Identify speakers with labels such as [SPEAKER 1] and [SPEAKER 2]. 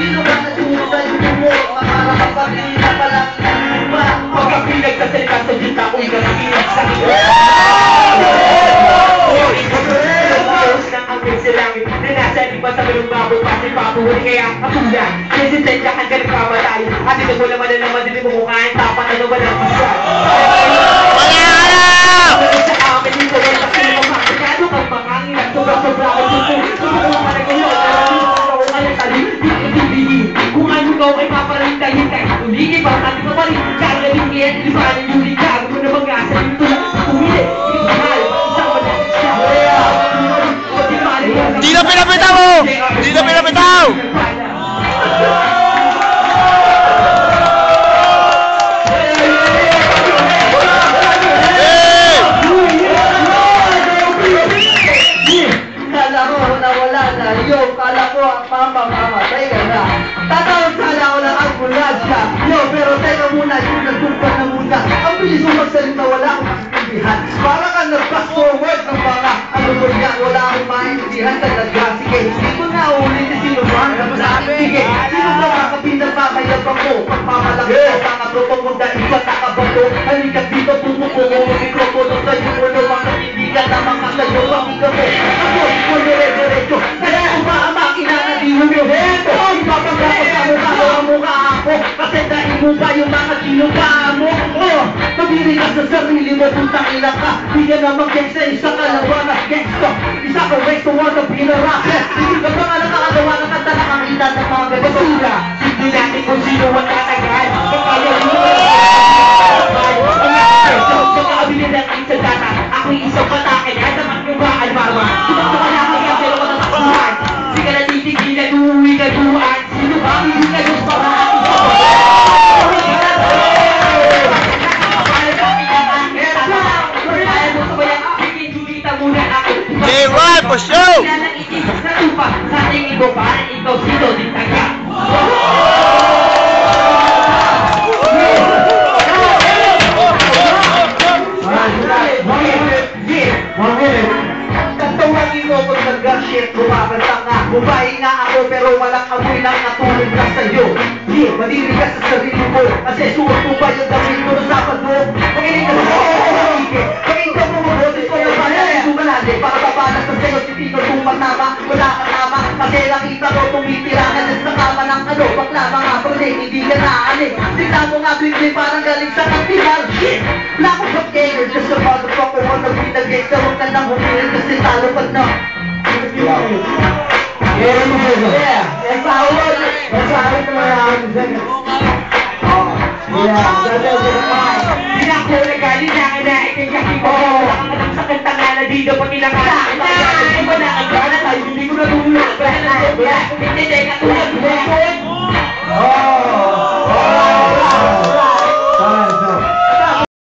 [SPEAKER 1] Sino ba natulog sa iyo mo? Para kapatid na palang inuba.
[SPEAKER 2] Pagkapilag sa salita sa dita ko'y nasikinig sa sa langit na nasa iba sa galong baboy pati papuhuli kaya katulad resistensya ka galing pamatay at ito mo naman na naman din mo kukain tapat na naman ang isa sa amin dito ay kasi mamakagano kang makangin at sobra-sobra ang suko kung ka na ngayon ako ka ng tali hindi kung ano ikaw ay paparintahin kahit tuligin pa natin ka pa rin kagaling ngayon ilipanin yung ligago mo na mag-asa dito na tumili
[SPEAKER 3] Di na pinapitaw mo! Di na pinapitaw!
[SPEAKER 1] Kala ko nawala na yo, kala ko mamamatay ka na. Tatawag kala ko lang ang ambulansya. Yo, pero teka muna, yung nagtulpa na muna. Ang bilis mo magsalita, wala akong maintindihan. Para ka nag-fast forward ng mga ano mo yan, wala akong maintindihan talaga. Sige, hindi ko na ulit sino ba ang sabi. Sige, sino ba makapinagpamayag ako? Pagpamalaki ko, mga propong mong dahil ba nakabato? Halika dito, tumutungo mo mikropono sa'yo. Wala mga hindi ka na makasayo. Pakika mo, ako, dire-diretso. Kaya kung maamakina na di mo yung heto. Ipapagkakot sa mukha ko ang mukha ako. Kasi dahil mo ba yung mga sinupaan mo? Oh, pabili ka sa sarili mo, putang ina ka. Di ka naman gangsta, isa ka lang wala gangsta. Isa ka resto, wala pinarasa. Hindi ka ba nga nakakagawa ng kanta nakakita ng mga basura.
[SPEAKER 2] hindi natin kung sino ang tatagal kaya mo pagkakabilidad ang sa data ako'y isang patakin at naman yung baan mama gusto ka na kaya pero matatakbuhan di ka natitigil na duwi ka duwan sino ba hindi ka yung parang
[SPEAKER 3] J-Rod for show!
[SPEAKER 2] Natupa sa tingin ko parang ikaw sino din taga
[SPEAKER 1] Tatawagin mo pag nag-shit, bumabanta nga. Bumahi nga ako pero walang amoy lang natulog na sa'yo. Yeah, madiri ka sa sarili mo. Kasi suot mo ba yung damit mo na sapat mo? Pakinig ka sa sige. Pakinggan mo mo boses ko yung bayan ay sumalali. Para babalas na sa'yo si Tito tumatama. Wala ka tama. Kasi nakita ko tumitira ka na sa kama ng ano. Bakla mga prolik, hindi ka naanin. Tignan mo nga bigli parang galing sa kantinan. Shit! Lack of gamer, just a motherfucker. Wanna be the gangster, huwag ka nang humilin kasi talo ka na. Yeah, that's how it was. That's how it was. Yeah,
[SPEAKER 2] Hindi na ako nagaling na kinain kay Jackie ko nakakalang sa kantang na di dapat ilangan Ay, wala ka gana tayo, hindi ko natulog Hindi, teka,